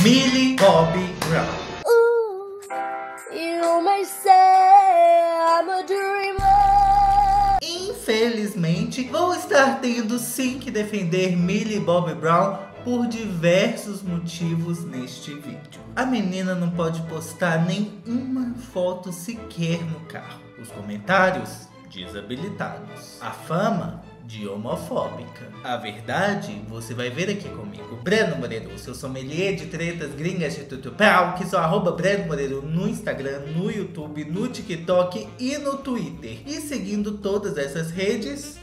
Millie Bobby Brown. You may say I'm a dreamer. Infelizmente, vou estar tendo sim que defender Millie Bobby Brown por diversos motivos neste vídeo. A menina não pode postar nenhuma foto sequer no carro. Os comentários, desabilitados. A fama, de homofóbica. A verdade, você vai ver aqui comigo. Breno Moreiro, seu sommelier de tretas gringas de tutupau, que sou @Breno Moreiro no Instagram, no YouTube, no TikTok e no Twitter. E seguindo todas essas redes,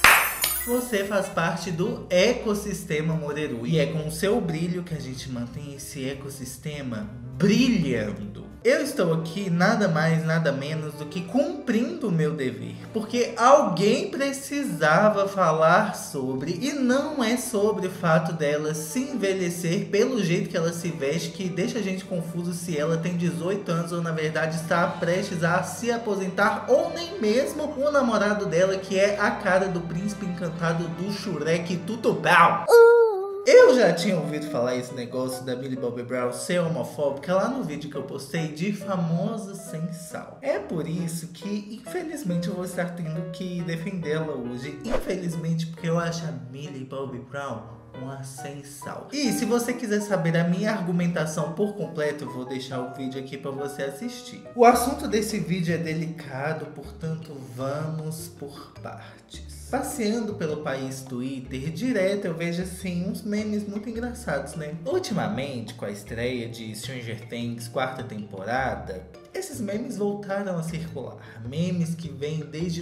você faz parte do ecossistema Moreiro. E é com o seu brilho que a gente mantém esse ecossistema brilhando. Eu estou aqui nada mais, nada menos do que cumprindo o meu dever. Porque alguém precisava falar sobre, e não é sobre o fato dela se envelhecer pelo jeito que ela se veste, que deixa a gente confuso se ela tem 18 anos ou na verdade está prestes a se aposentar, ou nem mesmo o namorado dela, que é a cara do príncipe encantado do Shrek Tutupau. Eu já tinha ouvido falar esse negócio da Millie Bobby Brown ser homofóbica lá no vídeo que eu postei de Famoso Sem Sal. É por isso que, infelizmente, eu vou estar tendo que defendê-la hoje. Infelizmente, porque eu acho a Millie Bobby Brown uma sem sal. E se você quiser saber a minha argumentação por completo, eu vou deixar o vídeo aqui para você assistir. O assunto desse vídeo é delicado, portanto, vamos por partes. Passeando pelo país Twitter, direto eu vejo assim uns memes muito engraçados, né? Ultimamente, com a estreia de Stranger Things 4ª temporada, esses memes voltaram a circular. Memes que vêm desde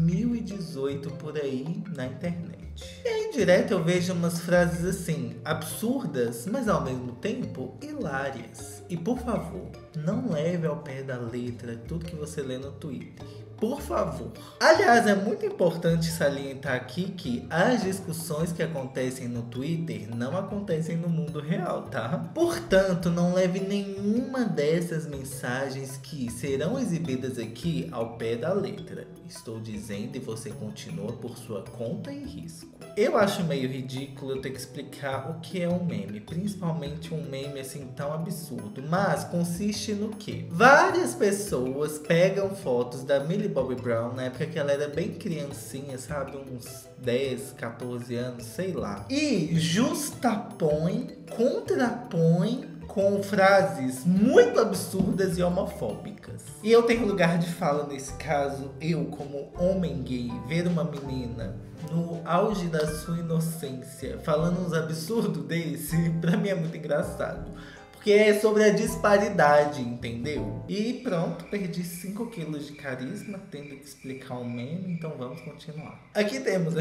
2018 por aí na internet. E aí direto eu vejo umas frases assim, absurdas, mas ao mesmo tempo hilárias. E por favor, não leve ao pé da letra tudo que você lê no Twitter. Por favor. Aliás, é muito importante salientar aqui que as discussões que acontecem no Twitter não acontecem no mundo real, tá? Portanto, não leve nenhuma dessas mensagens que serão exibidas aqui ao pé da letra. Estou dizendo e você continua por sua conta e risco. Eu acho meio ridículo eu ter que explicar o que é um meme, principalmente um meme assim tão absurdo, mas consiste no que? Várias pessoas pegam fotos da Millie Bobby Brown na época que ela era bem criancinha, sabe? Uns 10, 14 anos, sei lá. E justapõe, contrapõe com frases muito absurdas e homofóbicas. E eu tenho lugar de fala nesse caso. Eu, como homem gay, ver uma menina no auge da sua inocência falando uns absurdos desse, pra mim é muito engraçado. Porque é sobre a disparidade, entendeu? E pronto, perdi 5 quilos de carisma tendo que explicar um meme, então vamos continuar. Aqui temos...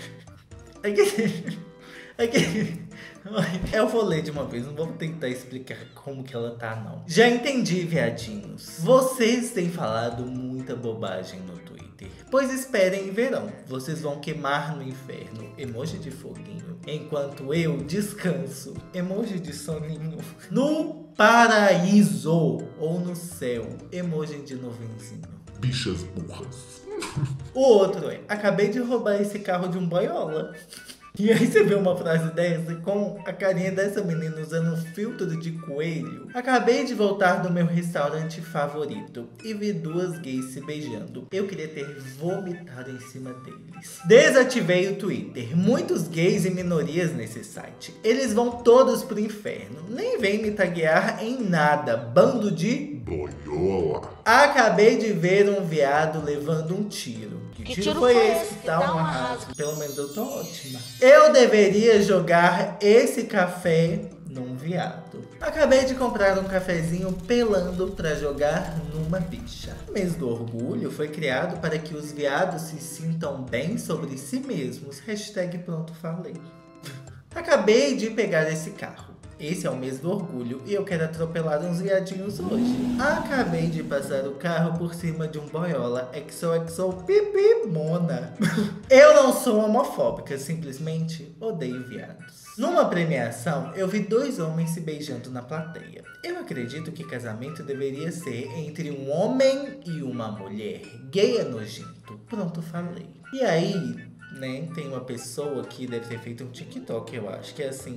Aqui... Eu vou ler de uma vez, não vou tentar explicar como que ela tá, não. Já entendi, viadinhos. Vocês têm falado muita bobagem no Twitter. Pois esperem verão. Vocês vão queimar no inferno. Emoji de foguinho. Enquanto eu descanso. Emoji de soninho. No paraíso. Ou no céu. Emoji de nuvenzinho. Bichas burras. O outro é: acabei de roubar esse carro de um boiola. E aí você vê uma frase dessa com a carinha dessa menina usando um filtro de coelho. Acabei de voltar do meu restaurante favorito e vi 2 gays se beijando. Eu queria ter vomitado em cima deles. Desativei o Twitter. Muitos gays e minorias nesse site. Eles vão todos pro inferno. Nem vem me taguear em nada. Bando de boiola. Acabei de ver um viado levando um tiro. Que tiro foi esse? Tá um arraso. Pelo menos eu tô ótima. Eu deveria jogar esse café num viado. Acabei de comprar um cafezinho pelando pra jogar numa bicha. O mês do orgulho foi criado para que os viados se sintam bem sobre si mesmos. Hashtag pronto falei. Acabei de pegar esse carro. Esse é o mês do orgulho e eu quero atropelar uns viadinhos hoje. Acabei de passar o carro por cima de um boiola. XOXO pipi mona. Eu não sou homofóbica, simplesmente odeio viados. Numa premiação, eu vi 2 homens se beijando na plateia. Eu acredito que casamento deveria ser entre um homem e uma mulher. Gay é nojento. Pronto, falei. E aí, né, tem uma pessoa que deve ter feito um TikTok, eu acho, que é assim: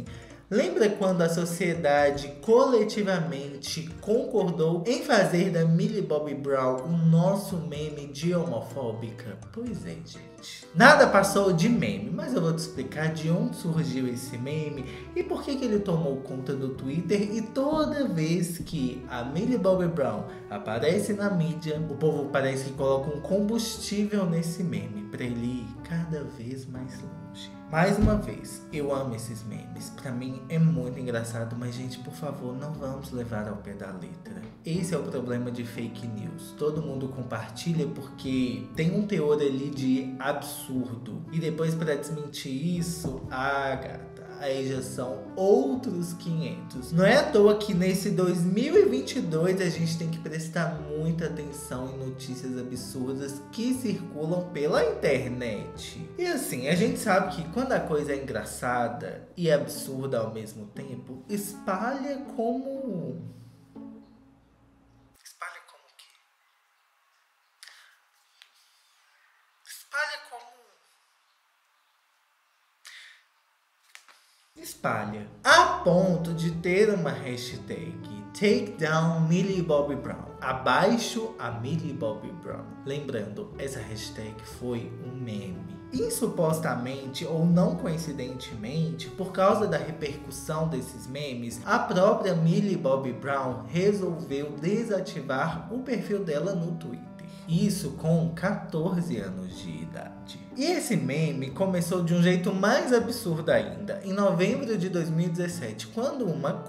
Lembra quando a sociedade coletivamente concordou em fazer da Millie Bobby Brown o nosso meme de homofóbica? Pois é, gente. Nada passou de meme, mas eu vou te explicar de onde surgiu esse meme e por que ele tomou conta do Twitter. E toda vez que a Millie Bobby Brown aparece na mídia, o povo parece que coloca um combustível nesse meme para ele ir cada vez mais longe. Mais uma vez, eu amo esses memes. Pra mim é muito engraçado, mas gente, por favor, não vamos levar ao pé da letra. Esse é o problema de fake news. Todo mundo compartilha porque tem um teor ali de absurdo. E depois, pra desmentir isso, gata, aí já são outros 500. Não é à toa que nesse 2022 a gente tem que prestar muita atenção em notícias absurdas que circulam pela internet. E assim, a gente sabe que quando a coisa é engraçada e absurda ao mesmo tempo, espalha como... Espalha como o quê? Espalha como... Espalha a ponto de ter uma hashtag Take Down Millie Bobby Brown, abaixo a Millie Bobby Brown. Lembrando, essa hashtag foi um meme. E supostamente, ou não coincidentemente, por causa da repercussão desses memes, a própria Millie Bobby Brown resolveu desativar o perfil dela no Twitter. Isso com 14 anos de idade. E esse meme começou de um jeito mais absurdo ainda. Em novembro de 2017, quando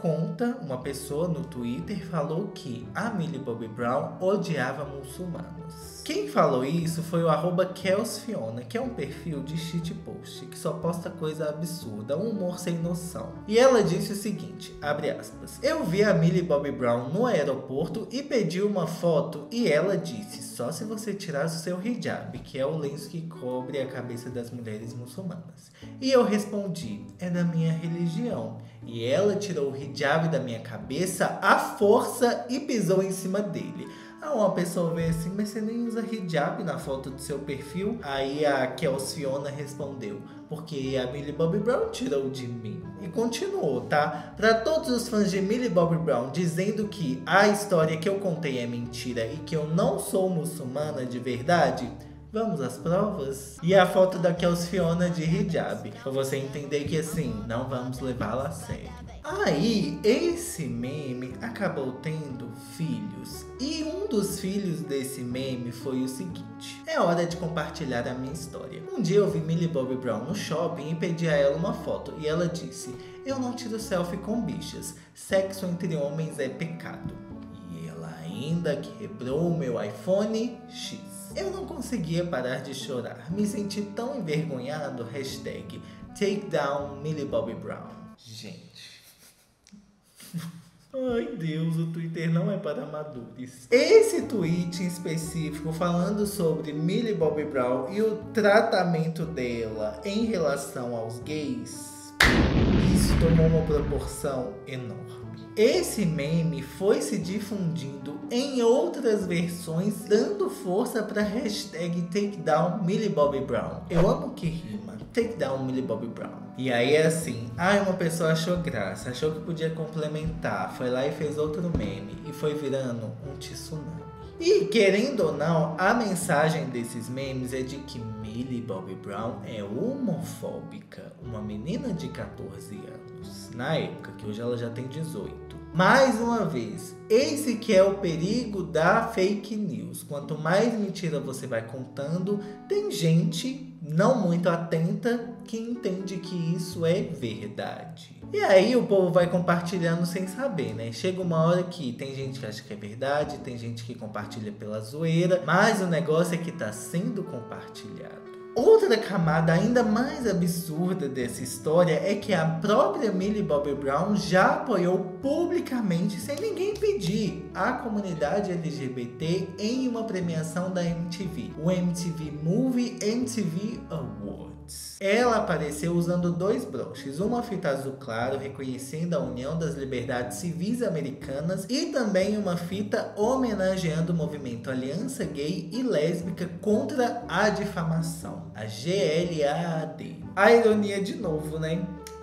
uma pessoa no Twitter falou que a Millie Bobby Brown odiava muçulmanos. Quem falou isso foi o @KelsFiona, que é um perfil de shitpost, que só posta coisa absurda, um humor sem noção. E ela disse o seguinte, abre aspas, eu vi a Millie Bobby Brown no aeroporto e pedi uma foto e ela disse, só se você tirar o seu hijab, que é o lenço que cobre a cabeça das mulheres muçulmanas. E eu respondi, é da minha religião. E ela tirou o hijab da minha cabeça à força e pisou em cima dele. Uma pessoa vê assim, mas você nem usa hijab na foto do seu perfil? Aí a KelsFiona respondeu, porque a Millie Bobby Brown tirou de mim. E continuou, tá? Pra todos os fãs de Millie Bobby Brown dizendo que a história que eu contei é mentira e que eu não sou muçulmana de verdade, vamos às provas? E a foto da KelsFiona de hijab, pra você entender que assim, não vamos levá-la a sério. Aí, esse meme acabou tendo filhos. E um dos filhos desse meme foi o seguinte. É hora de compartilhar a minha história. Um dia eu vi Millie Bobby Brown no shopping e pedi a ela uma foto. E ela disse, eu não tiro selfie com bichas. Sexo entre homens é pecado. E ela ainda quebrou o meu iPhone X. Eu não conseguia parar de chorar. Me senti tão envergonhado. Hashtag Take Down Millie Bobby Brown. Gente... Ai Deus, o Twitter não é para amadores. Esse tweet em específico falando sobre Millie Bobby Brown e o tratamento dela em relação aos gays, isso tomou uma proporção enorme. Esse meme foi se difundindo em outras versões, dando força para a hashtag Takedown Millie Bobby Brown. Eu amo que rima. Takedown Millie Bobby Brown. E aí é assim, uma pessoa achou graça, achou que podia complementar, foi lá e fez outro meme e foi virando um tsunami. E querendo ou não, a mensagem desses memes é de que Millie Bobby Brown é homofóbica, uma menina de 14 anos, na época, que hoje ela já tem 18. Mais uma vez, esse que é o perigo da fake news. Quanto mais mentira você vai contando, tem gente não muito atenta que entende que isso é verdade. E aí o povo vai compartilhando sem saber, né? Chega uma hora que tem gente que acha que é verdade, tem gente que compartilha pela zoeira, mas o negócio é que tá sendo compartilhado. Outra camada ainda mais absurda dessa história é que a própria Millie Bobby Brown já apoiou publicamente, sem ninguém pedir, a comunidade LGBT em uma premiação da MTV, o MTV Movie MTV Awards. Ela apareceu usando 2 broches, uma fita azul claro reconhecendo a União das Liberdades Civis Americanas e também uma fita homenageando o movimento Aliança Gay e Lésbica contra a Difamação, a GLAAD. A ironia de novo, né?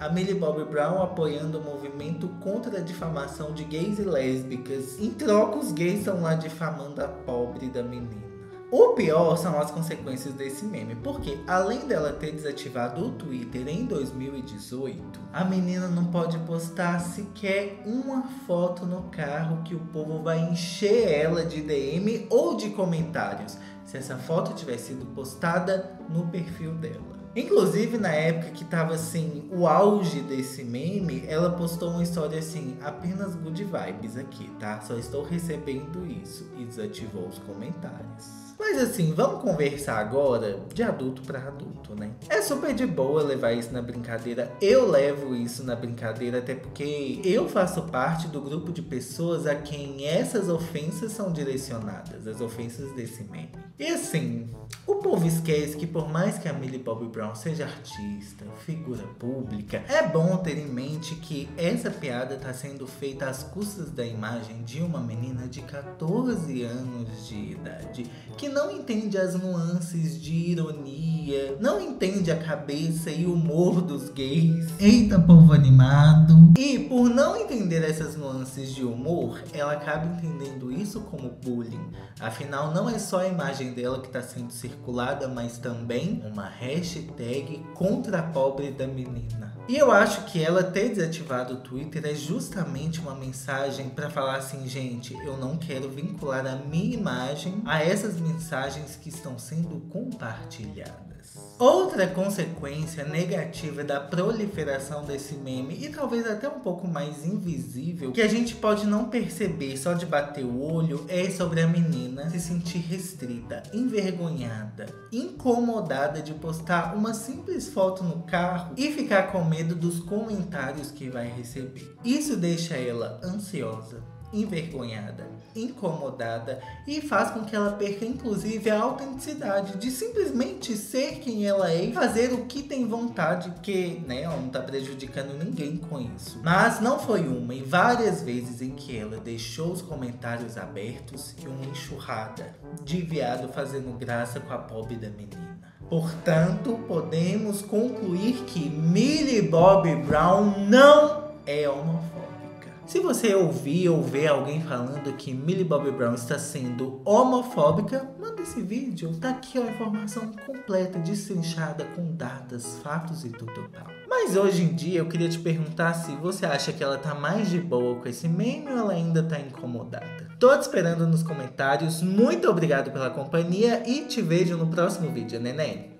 A Millie Bobby Brown apoiando o movimento contra a difamação de gays e lésbicas. Em troca, os gays estão lá difamando a pobre da menina. O pior são as consequências desse meme, porque além dela ter desativado o Twitter em 2018, a menina não pode postar sequer uma foto no carro que o povo vai encher ela de DM ou de comentários, se essa foto tiver sido postada no perfil dela. Inclusive, na época que tava assim, o auge desse meme, ela postou uma história assim, apenas good vibes aqui, tá? Só estou recebendo isso, e desativou os comentários. Mas assim, vamos conversar agora de adulto para adulto, né? É super de boa levar isso na brincadeira. Eu levo isso na brincadeira até porque eu faço parte do grupo de pessoas a quem essas ofensas são direcionadas, as ofensas desse meme. E assim, o povo esquece que por mais que a Millie Bobby Brown seja artista, figura pública, é bom ter em mente que essa piada está sendo feita às custas da imagem de uma menina de 14 anos de idade, que não entende as nuances de ironia, não entende a cabeça e o humor dos gays. Eita, povo animado! E por não entender essas nuances de humor, ela acaba entendendo isso como bullying. Afinal, não é só a imagem dela que está sendo circulada, mas também uma hashtag contra a pobre da menina. E eu acho que ela ter desativado o Twitter é justamente uma mensagem para falar assim, gente, eu não quero vincular a minha imagem a essas mensagens que estão sendo compartilhadas. Outra consequência negativa da proliferação desse meme, e talvez até um pouco mais invisível, que a gente pode não perceber só de bater o olho, é sobre a menina se sentir restrita, envergonhada, incomodada de postar uma simples foto no carro e ficar com medo dos comentários que vai receber. Isso deixa ela ansiosa, envergonhada, incomodada e faz com que ela perca inclusive a autenticidade de simplesmente ser quem ela é e fazer o que tem vontade, que ela não tá prejudicando ninguém com isso. Mas não foi uma e várias vezes em que ela deixou os comentários abertos e uma enxurrada de viado fazendo graça com a pobre da menina. Portanto, podemos concluir que Millie Bobby Brown não é homofóbica. Se você ouvir ou ver alguém falando que Millie Bobby Brown está sendo homofóbica, manda esse vídeo. Tá aqui a informação completa, destrinchada, com datas, fatos e tudo tal. Mas hoje em dia eu queria te perguntar se você acha que ela tá mais de boa com esse meme ou ela ainda tá incomodada. Tô te esperando nos comentários. Muito obrigado pela companhia e te vejo no próximo vídeo, neném.